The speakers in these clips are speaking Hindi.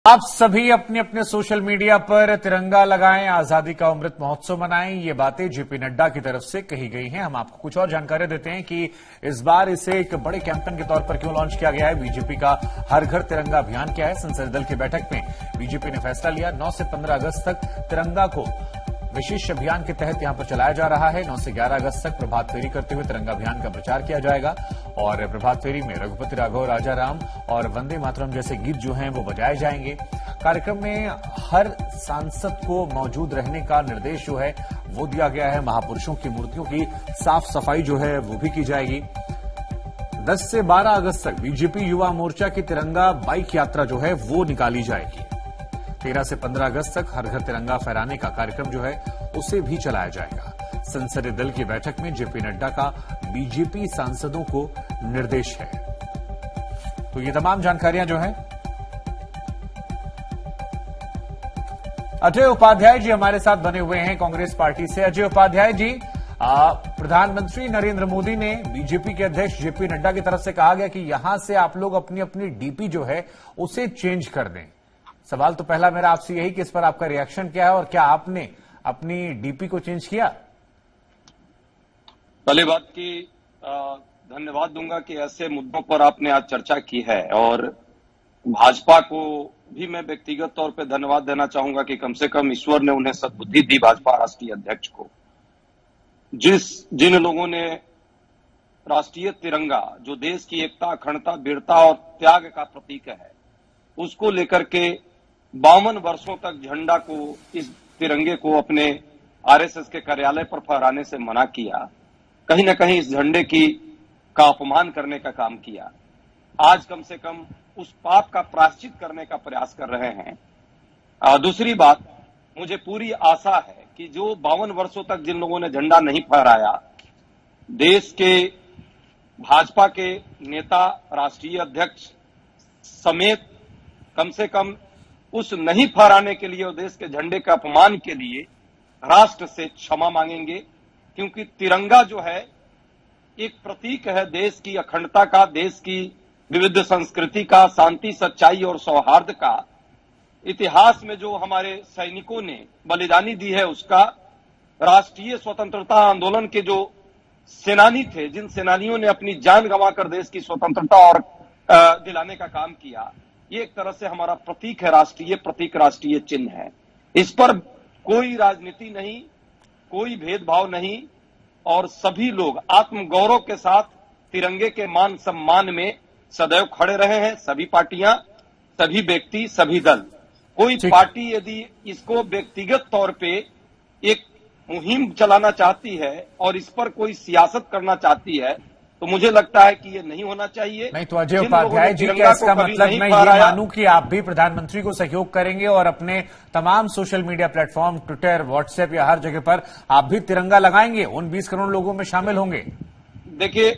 आप सभी अपने अपने सोशल मीडिया पर तिरंगा लगाएं, आजादी का अमृत महोत्सव मनाएं। ये बातें जेपी नड्डा की तरफ से कही गई हैं। हम आपको कुछ और जानकारी देते हैं कि इस बार इसे एक बड़े कैंपेन के तौर पर क्यों लॉन्च किया गया है। बीजेपी का हर घर तिरंगा अभियान क्या है। संसदीय दल की बैठक में बीजेपी ने फैसला लिया 9 से 15 अगस्त तक तिरंगा को विशेष अभियान के तहत यहां पर चलाया जा रहा है। 9 से 11 अगस्त तक प्रभात फेरी करते हुए तिरंगा अभियान का प्रचार किया जाएगा और प्रभात फेरी में रघुपति राघव, राजा राम और वंदे मातरम जैसे गीत जो हैं वो बजाए जाएंगे। कार्यक्रम में हर सांसद को मौजूद रहने का निर्देश जो है वो दिया गया है। महापुरुषों की मूर्तियों की साफ सफाई जो है वो भी की जाएगी। 10 से 12 अगस्त तक बीजेपी युवा मोर्चा की तिरंगा बाइक यात्रा जो है वो निकाली जाएगी। 13 से 15 अगस्त तक हर घर तिरंगा फहराने का कार्यक्रम जो है उसे भी चलाया जाएगा। संसदीय दल की बैठक में जेपी नड्डा का बीजेपी सांसदों को निर्देश है। तो ये तमाम जानकारियां जो हैं अजय उपाध्याय जी हमारे साथ बने हुए हैं कांग्रेस पार्टी से। अजय उपाध्याय जी, प्रधानमंत्री नरेंद्र मोदी ने बीजेपी के अध्यक्ष जेपी नड्डा की तरफ से कहा गया कि यहां से आप लोग अपनी अपनी डीपी जो है उसे चेंज कर दें। सवाल तो पहला मेरा आपसे यही कि इस पर आपका रिएक्शन क्या है और क्या आपने अपनी डीपी को चेंज किया? पहली बात की धन्यवाद दूंगा कि ऐसे मुद्दों पर आपने आज चर्चा की है और भाजपा को भी मैं व्यक्तिगत तौर पे धन्यवाद देना चाहूंगा कि कम से कम ईश्वर ने उन्हें सद्बुद्धि दी, भाजपा राष्ट्रीय अध्यक्ष को। जिन लोगों ने राष्ट्रीय तिरंगा जो देश की एकता, अखंडता, वीरता और त्याग का प्रतीक है उसको लेकर के 52 वर्षों तक झंडा को, इस तिरंगे को अपने आरएसएस के कार्यालय पर फहराने से मना किया, कहीं न कहीं इस झंडे का अपमान करने का काम किया। आज कम से कम उस पाप का प्रायश्चित करने का प्रयास कर रहे हैं। दूसरी बात, मुझे पूरी आशा है कि जो 52 वर्षों तक जिन लोगों ने झंडा नहीं फहराया, देश के भाजपा के नेता, राष्ट्रीय अध्यक्ष समेत कम से कम उस नहीं फहराने के लिए और देश के झंडे के अपमान के लिए राष्ट्र से क्षमा मांगेंगे, क्योंकि तिरंगा जो है एक प्रतीक है देश की अखंडता का, देश की विविध संस्कृति का, शांति, सच्चाई और सौहार्द का। इतिहास में जो हमारे सैनिकों ने बलिदानी दी है उसका, राष्ट्रीय स्वतंत्रता आंदोलन के जो सेनानी थे, जिन सेनानियों ने अपनी जान गंवाकर देश की स्वतंत्रता और दिलाने का काम किया, ये एक तरह से हमारा प्रतीक है, राष्ट्रीय प्रतीक, राष्ट्रीय चिन्ह है। इस पर कोई राजनीति नहीं, कोई भेदभाव नहीं और सभी लोग आत्मगौरव के साथ तिरंगे के मान सम्मान में सदैव खड़े रहे हैं। सभी पार्टियां, सभी व्यक्ति, सभी दल। कोई पार्टी यदि इसको व्यक्तिगत तौर पे एक मुहिम चलाना चाहती है और इस पर कोई सियासत करना चाहती है तो मुझे लगता है कि ये नहीं होना चाहिए। नहीं तो अजय उपाध्याय जी, क्या इसका मतलब मैं ये मानूं कि आप भी प्रधानमंत्री को सहयोग करेंगे और अपने तमाम social media platform, Twitter, WhatsApp या हर जगह पर आप भी तिरंगा लगाएंगे, उन 20 करोड़ लोगों में शामिल होंगे? देखिए,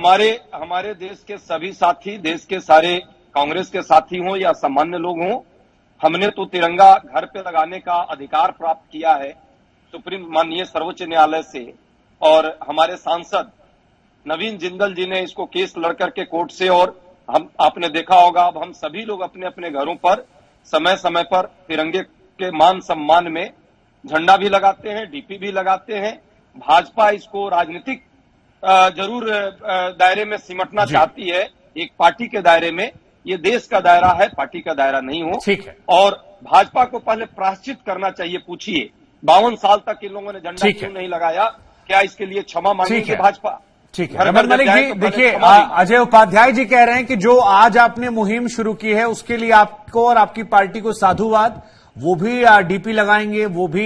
हमारे देश के सभी साथी, देश के सारे कांग्रेस के साथी हों या सामान्य लोग हों, हमने तो तिरंगा घर पे लगाने का अधिकार प्राप्त किया है सुप्रीम माननीय सर्वोच्च न्यायालय से। और हमारे सांसद नवीन जिंदल जी ने इसको केस लड़ करके कोर्ट से, और आपने देखा होगा अब हम सभी लोग अपने अपने घरों पर समय समय पर तिरंगे के मान सम्मान में झंडा भी लगाते हैं, डीपी भी लगाते हैं। भाजपा इसको राजनीतिक जरूर दायरे में सिमटना चाहती है, एक पार्टी के दायरे में। ये देश का दायरा है, पार्टी का दायरा नहीं हो। ठीक है। और भाजपा को पहले प्रायश्चित करना चाहिए। पूछिए 52 साल तक इन लोगों ने झंडा क्यों नहीं लगाया? क्या इसके लिए क्षमा मांगेगी भाजपा? ठीक है। रमन मलिक जी, देखिए अजय उपाध्याय जी कह रहे हैं कि जो आज आपने मुहिम शुरू की है उसके लिए आपको और आपकी पार्टी को साधुवाद। वो भी डीपी लगाएंगे, वो भी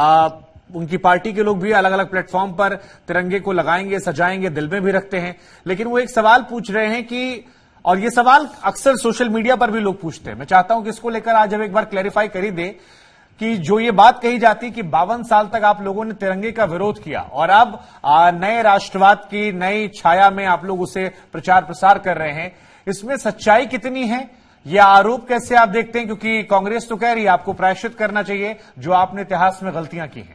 उनकी पार्टी के लोग भी अलग अलग प्लेटफॉर्म पर तिरंगे को लगाएंगे, सजाएंगे, दिल में भी रखते हैं। लेकिन वो एक सवाल पूछ रहे हैं कि, और ये सवाल अक्सर सोशल मीडिया पर भी लोग पूछते हैं, मैं चाहता हूं कि इसको लेकर आज हम एक बार क्लैरिफाई कर ही दें कि जो ये बात कही जाती कि 52 साल तक आप लोगों ने तिरंगे का विरोध किया और अब नए राष्ट्रवाद की नई छाया में आप लोग उसे प्रचार प्रसार कर रहे हैं, इसमें सच्चाई कितनी है? यह आरोप कैसे आप देखते हैं? क्योंकि कांग्रेस तो कह रही है आपको प्रायश्चित करना चाहिए जो आपने इतिहास में गलतियां की हैं।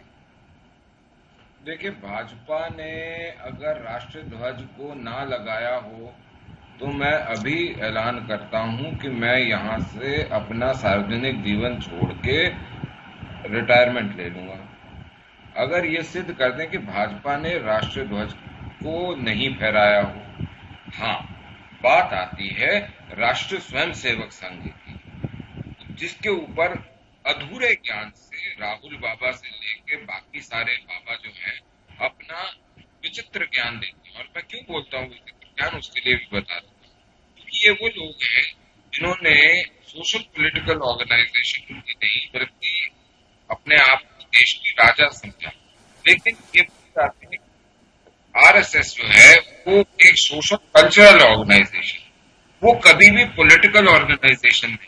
देखिए, भाजपा ने अगर राष्ट्रीय ध्वज को ना लगाया हो तो मैं अभी ऐलान करता हूं कि मैं यहां से अपना सार्वजनिक जीवन छोड़ के रिटायरमेंट ले लूंगा। अगर ये सिद्ध कर दें कि भाजपा ने राष्ट्रीय ध्वज को नहीं फहराया हो। हाँ, बात आती है राष्ट्रीय स्वयंसेवक संघ की, जिसके ऊपर अधूरे ज्ञान से राहुल बाबा से लेके बाकी सारे बाबा जो है अपना विचित्र ज्ञान देते हैं। और मैं क्यों बोलता हूँ विचित्र ज्ञान, उसके लिए भी बता दूं। क्योंकि ये वो लोग हैं जिन्होंने सोशल पॉलिटिकल ऑर्गेनाइजेशन की नहीं बल्कि अपने आप को देश की राजा समझा। लेकिन ये बताते हैं आरएसएस जो है वो एक सोशल कल्चरल ऑर्गेनाइजेशन, वो कभी भी पॉलिटिकल ऑर्गेनाइजेशन नहीं।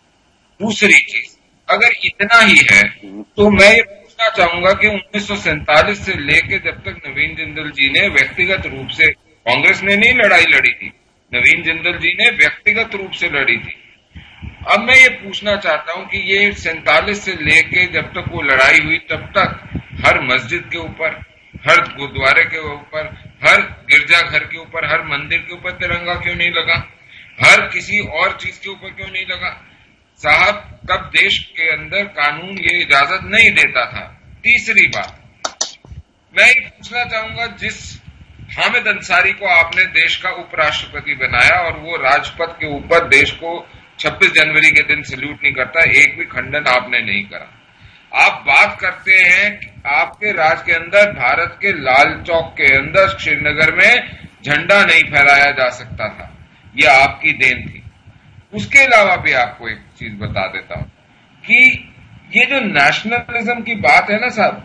दूसरी चीज, अगर इतना ही है तो मैं ये पूछना चाहूंगा कि 1947 से लेके जब तक नवीन जिंदल जी ने व्यक्तिगत रूप से, कांग्रेस ने नहीं लड़ाई लड़ी थी, नवीन जिंदल जी ने व्यक्तिगत रूप से लड़ी थी। अब मैं ये पूछना चाहता हूं कि ये 47 से लेके जब तक वो लड़ाई हुई तब तक हर मस्जिद के ऊपर, हर गुरुद्वारे के ऊपर, हर गिरजाघर के ऊपर, हर मंदिर के ऊपर तिरंगा क्यों नहीं लगा? हर किसी और चीज के ऊपर क्यों नहीं लगा? साहब, तब देश के अंदर कानून ये इजाजत नहीं देता था। तीसरी बात, मैं ये पूछना चाहूंगा, जिस हामिद अंसारी को आपने देश का उपराष्ट्रपति बनाया और वो राजपथ के ऊपर देश को 26 जनवरी के दिन सैल्यूट नहीं करता, एक भी खंडन आपने नहीं करा। आप बात करते हैं कि आपके राज के अंदर भारत के लाल चौक के अंदर श्रीनगर में झंडा नहीं फहराया जा सकता था, यह आपकी देन थी। उसके अलावा भी आपको एक चीज बता देता हूं कि ये जो नेशनलिज्म की बात है ना साहब,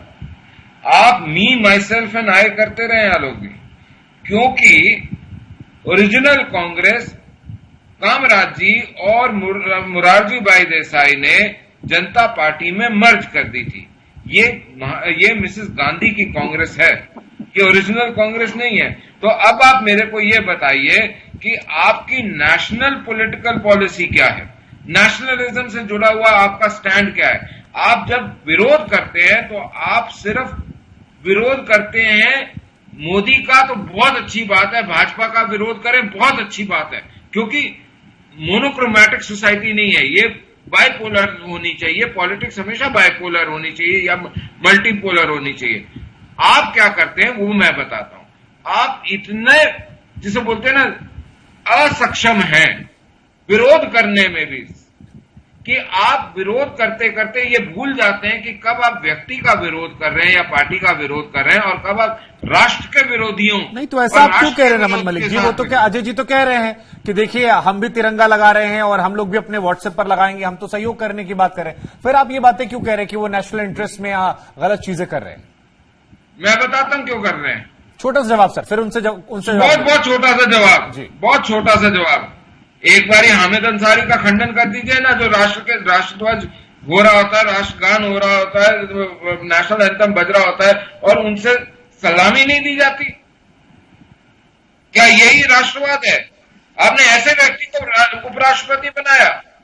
आप मी माई सेल्फ एंड आई करते रहे आलोक जी, क्योंकि ओरिजिनल कांग्रेस कामराज जी और मुरारजी भाई देसाई ने जनता पार्टी में मर्ज कर दी थी। ये मिसेस गांधी की कांग्रेस है, ये ओरिजिनल कांग्रेस नहीं है। तो अब आप मेरे को ये बताइए कि आपकी नेशनल पॉलिटिकल पॉलिसी क्या है, नेशनलिज्म से जुड़ा हुआ आपका स्टैंड क्या है? आप जब विरोध करते हैं तो आप सिर्फ विरोध करते हैं मोदी का, तो बहुत अच्छी बात है, भाजपा का विरोध करें बहुत अच्छी बात है, क्योंकि मोनोक्रोमैटिक सोसाइटी नहीं है, ये बाइपोलर होनी चाहिए। पॉलिटिक्स हमेशा बाइपोलर होनी चाहिए या मल्टीपोलर होनी चाहिए। आप क्या करते हैं वो मैं बताता हूं। आप इतने, जिसे बोलते हैं ना, असक्षम हैं विरोध करने में भी, कि आप विरोध करते करते ये भूल जाते हैं कि कब आप व्यक्ति का विरोध कर रहे हैं या पार्टी का विरोध कर रहे हैं और कब आप राष्ट्र के विरोधियों। नहीं तो ऐसा आप क्यों कह रहे हैं रमन मलिक जी? वो तो क्या अजय जी तो कह रहे हैं कि देखिए हम भी तिरंगा लगा रहे हैं और हम लोग भी अपने व्हाट्सएप पर लगाएंगे, हम तो सहयोग करने की बात कर रहे हैं। फिर आप ये बातें क्यों कह रहे हैं कि वो नेशनल इंटरेस्ट में गलत चीजें कर रहे हैं? मैं बताता हूं क्यों कर रहे हैं। छोटा सा जवाब सर, फिर उनसे बहुत छोटा सा जवाब जी, बहुत छोटा सा जवाब। एक बारी हामिद अंसारी का खंडन कर दीजिए ना, जो राष्ट्रध्वज हो रहा होता है, राष्ट्रगान हो रहा होता है, नेशनल एंथम बज रहा होता है और उनसे सलामी नहीं दी जाती। क्या यही राष्ट्रवाद है? आपने ऐसे व्यक्ति को उपराष्ट्रपति बनाया।